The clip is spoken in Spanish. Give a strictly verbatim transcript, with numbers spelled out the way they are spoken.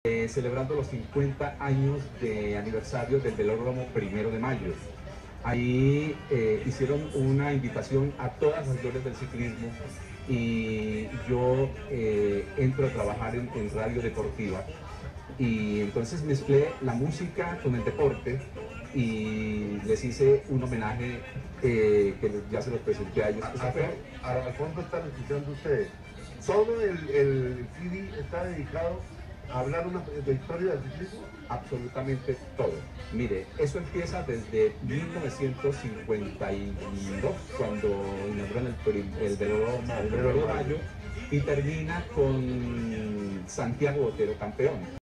Eh, celebrando los cincuenta años de aniversario del Velódromo Primero de Mayo. Ahí eh, hicieron una invitación a todas las glorias del ciclismo y yo eh, entro a trabajar en, en radio deportiva y entonces mezclé la música con el deporte y les hice un homenaje eh, que ya se los presenté a ellos. A, a, a, al fondo están escuchando ustedes. Todo el, el C D está dedicado a hablar una, de historia del ciclismo. Absolutamente todo. Mire, eso empieza desde mil novecientos cincuenta y dos, cuando inauguran el, el Velódromo de Mayo, y termina con Santiago Botero campeón.